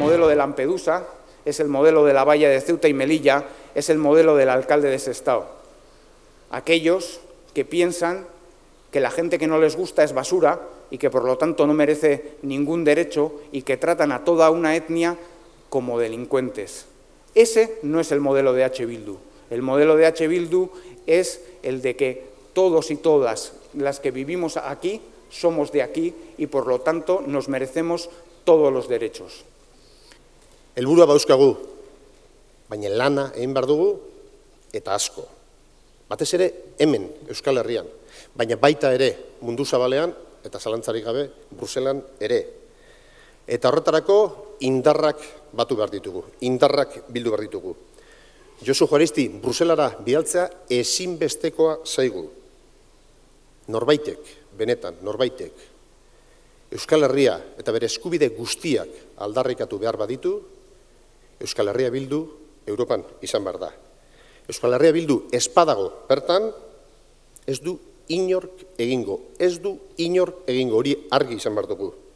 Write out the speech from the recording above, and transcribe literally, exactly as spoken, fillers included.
modelo de Lampedusa, es el modelo de la valla de Ceuta y Melilla, es el modelo del alcalde de Sestao. Aquellos que piensan que la gente que no les gusta es basura y que por lo tanto no merece ningún derecho y que tratan a toda una etnia como delincuentes. Ese no es el modelo de H. Bildu. El modelo de H. Bildu es el de que todos y todas las que vivimos aquí somos de aquí y por lo tanto nos merecemos todos los derechos. Helburua bauzkagu, baina lana egin behar dugu eta asko. Batez ere hemen Euskal Herrian, baina baita ere mundu zabalean eta zalantzarik gabe Bruselan ere. Eta horretarako indarrak batu behar ditugu, indarrak bildu behar ditugu. Josu Juaristi, Bruselara bidaltzea ezinbestekoa zaigu. Norbaitek, benetan, norbaitek, Euskal Herria eta bere eskubide guztiak aldarrikatu behar baditu, Euskal Herria Bildu Europan izan behar da. Euskal Herria Bildu espadago bertan, ez du inork egingo, ez du inork egingo, hori argi izan behar dugu.